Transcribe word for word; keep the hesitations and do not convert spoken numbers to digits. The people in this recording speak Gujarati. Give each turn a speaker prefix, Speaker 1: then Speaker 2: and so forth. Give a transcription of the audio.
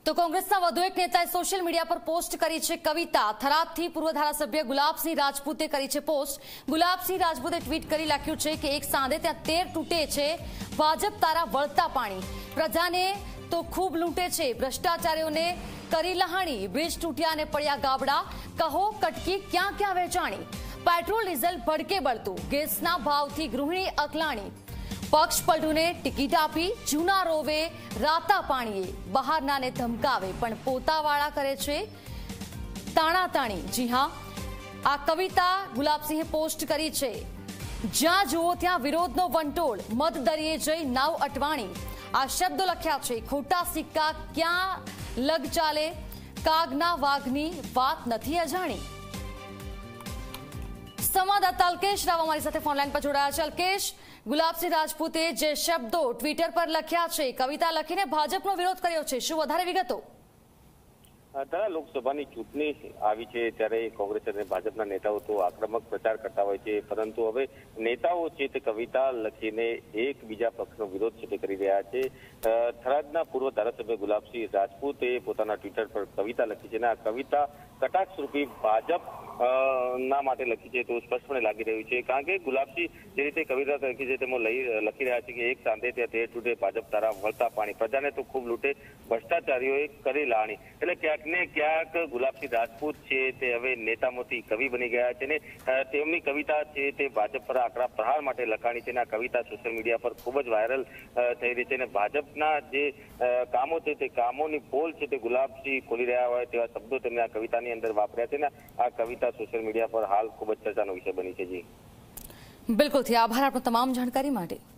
Speaker 1: તો કોંગ્રેસના વધુ એક નેતાએ સોશિયલ મીડિયા પર પોસ્ટ કરી છે કવિતા। થરાદથી પૂર્વ ધારાસભ્ય ગુલાબસિંહ રાજપૂતે કરી છે પોસ્ટ। ગુલાબસિંહ રાજપૂતે ટ્વીટ કરી લખ્યું છે કે એક સાંધે ત્યાં તેર તૂટે છે, ભાજપ તારા વળતા પાણી। પ્રજાને તો ખૂબ લૂંટે છે, ભ્રષ્ટાચારીઓને કરી લહાણી। બ્રિજ તૂટ્યા અને પડ્યા ગાબડા, કહો કટકી ક્યાં ક્યાં વેચાણી। પેટ્રોલ ડીઝલ ભડકે બળતું, ગેસના ભાવથી ગૃહિણી અકલાણી। પક્ષ પલટુને ટિકિટ આપી, જૂના રોવે રાતા પાણીએ। બહારનાને ધમકાવે પણ પોતાવાળા કરે છે તાણાતાણી। જી હા, આ કવિતા ગુલાબસિંહે પોસ્ટ કરી છે। જ્યાં જુઓ ત્યાં વિરોધનો વંટોળ, મત દરિયે જઈ નાવ અટવાણી। આ શબ્દો લખ્યા છે। ખોટા સિક્કા ક્યાં લગ ચાલે, કાગના વાઘની વાત નથી અજાણી। સંવાદદાતા અલ્કેશ રાવ અમારી સાથે ફોનલાઈન પર જોડાયા છે। અલ્કેશ, ગુલાબસિંહ રાજપૂતે જે શબ્દો ટ્વિટર પર લખ્યા છે, કવિતા લખીને ભાજપનો વિરોધ કર્યો છે, શું વધારે વિગતો?
Speaker 2: ત્યારે લોકસભાની ચૂંટણી આવી છે ત્યારે કોંગ્રેસ અને ભાજપના નેતાઓ તો આક્રમક પ્રચાર કરતા હોય છે, પરંતુ હવે નેતાઓ છે તે કવિતા લખીને એકબીજા પક્ષનો વિરોધ છે તે કરી રહ્યા છે। થરાદના પૂર્વ ધારાસભ્ય ગુલાબસિંહ રાજપૂતે પોતાના ટ્વિટર પર કવિતા લખી છે અને આ કવિતા કટાક્ષ રૂપી ભાજપ ના માટે લખી છે તો સ્પષ્ટપણે લાગી રહ્યું છે, કારણ કે ગુલાબસિંહ જે રીતે કવિતા લખી છે તેમાં લઈ લખી રહ્યા છે કે એક સાંધે ત્યાં તેર તૂટે, ભાજપ તારા વળતા પાણી। પ્રજાને તો ખૂબ લૂંટે, ભ્રષ્ટાચારીઓએ કરી લાણી। એટલે ક્યાંક ને ક્યાંક ગુલાબસિંહ રાજપૂત છે તે હવે નેતામાંથી કવિ બની ગયા છે ને તેમની કવિતા છે તે ભાજપ પર આકરા પ્રહાર માટે લખાણી છે અને આ કવિતા સોશિયલ મીડિયા પર ખૂબ જ વાયરલ થઈ રહી છે અને ભાજપના જે કામો છે તે કામોની પોલ છે તે ગુલાબસિંહ ખોલી રહ્યા હોય તેવા શબ્દો તેમણે આ કવિતાની અંદર વાપર્યા છે ને આ કવિતા સોશિયલ મીડિયા પર હાલ ખૂબ જ ચર્ચાનો વિષય બની છે। જી
Speaker 1: બિલકુલ, આભાર આપનો તમામ જાણકારી માટે।